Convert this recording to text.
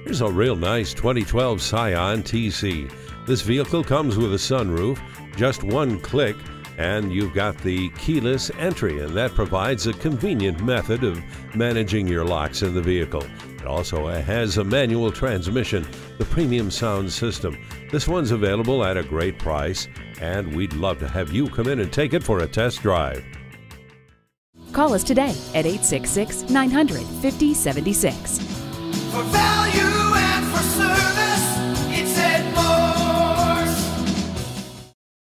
Here's a real nice 2012 Scion TC. This vehicle comes with a sunroof, just one click, and you've got the keyless entry, and that provides a convenient method of managing your locks in the vehicle. It also has a manual transmission, the premium sound system. This one's available at a great price, and we'd love to have you come in and take it for a test drive. Call us today at 866-900-5076. For value.